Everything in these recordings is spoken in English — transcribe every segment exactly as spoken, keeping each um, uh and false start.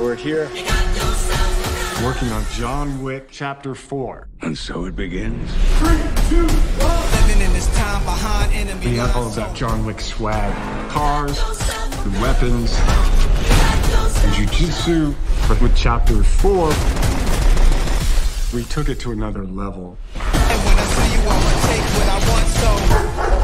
We're here working on John Wick Chapter four. And so it begins. Three, two, one. Living in this time behind enemy. We have all of that John Wick swag. Cars, the weapons, the jiu-jitsu. But with Chapter four, we took it to another level. And when I see you, I'ma take what I want, so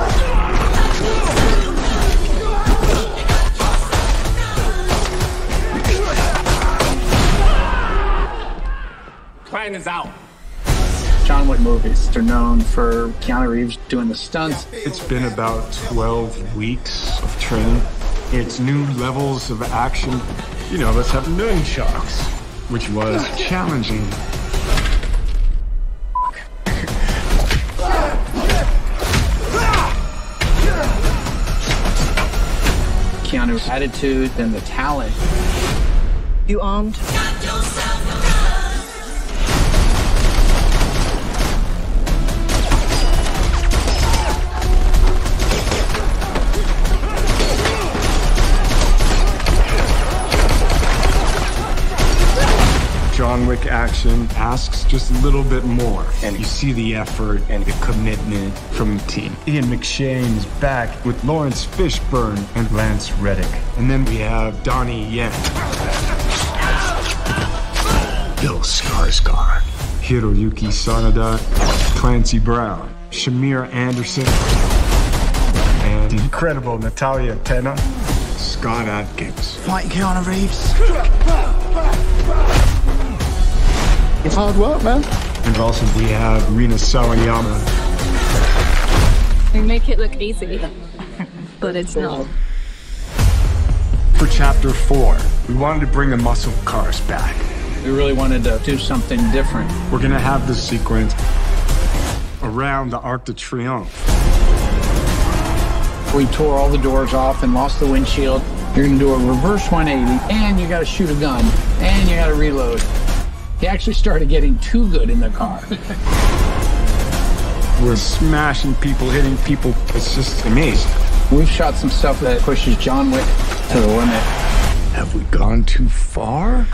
plan is out. John Wick movies are known for Keanu Reeves doing the stunts. It's been about twelve weeks of training. It's new levels of action. You know, let's have nunchucks, which was challenging. Keanu's attitude and the talent. You armed? John Wick action asks just a little bit more, and you see the effort and the commitment from the team. Ian McShane is back with Lawrence Fishburne and Lance Reddick. And then we have Donnie Yen, Bill Skarsgård, Hiroyuki Sanada, Clancy Brown, Shamir Anderson, and the incredible Natalia Tena, Scott Adkins. Fighting Keanu Reeves. It's hard work, man. And also we have Rina Sawayama. We make it look easy, but it's not. For Chapter four, we wanted to bring the muscle cars back. We really wanted to do something different. We're gonna have this sequence around the Arc de Triomphe. We tore all the doors off and lost the windshield. You're gonna do a reverse one eighty, and you gotta shoot a gun, and you gotta reload. He actually started getting too good in the car. We're smashing people, hitting people. It's just amazing. We've shot some stuff that pushes John Wick to the limit. Have we gone too far?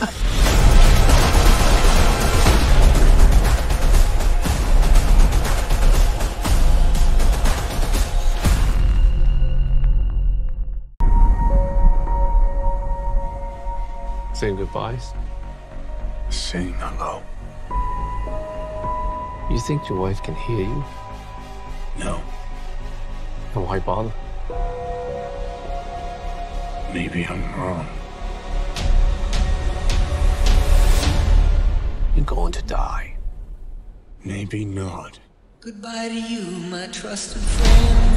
Saying goodbyes. Saying hello. You think your wife can hear you? No. Then why bother? Maybe I'm wrong. You're going to die. Maybe not. goodbye to you, my trusted friend.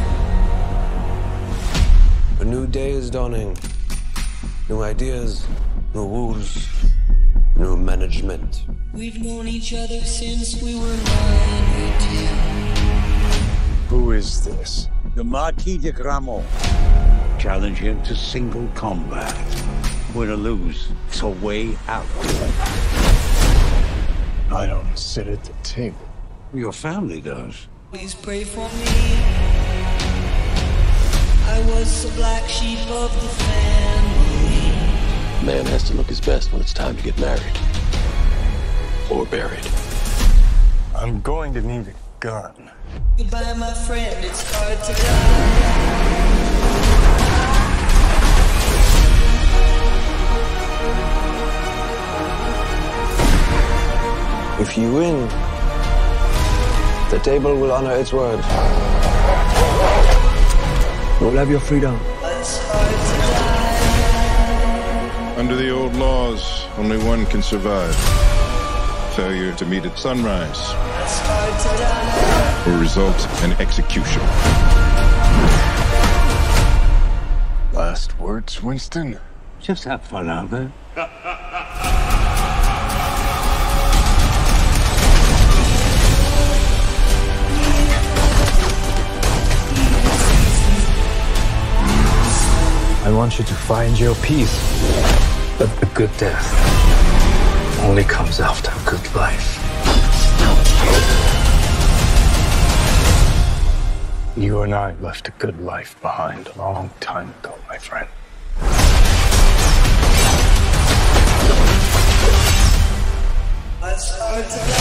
A new day is dawning. New ideas, new rules, new management. We've known each other since we were nine or ten. Who is this? The Marquis de Gramont. Challenge him to single combat. Win or lose, it's a way out. I don't sit at the table. Your family does. Please pray for me. I was the black sheep of the family. Man has to look his best when it's time to get married. Or buried. I'm going to need a gun. Goodbye, my friend, it's hard to die. If you win, the table will honor its word. You'll have your freedom. It's hard to die. Under the old laws, only one can survive. Failure to meet at sunrise It's hard to die. will result in execution. Last words, Winston? Just have fun out there. I want you to find your peace. But the good death only comes after a good life. You and I left a good life behind a long time ago, my friend. ta-da.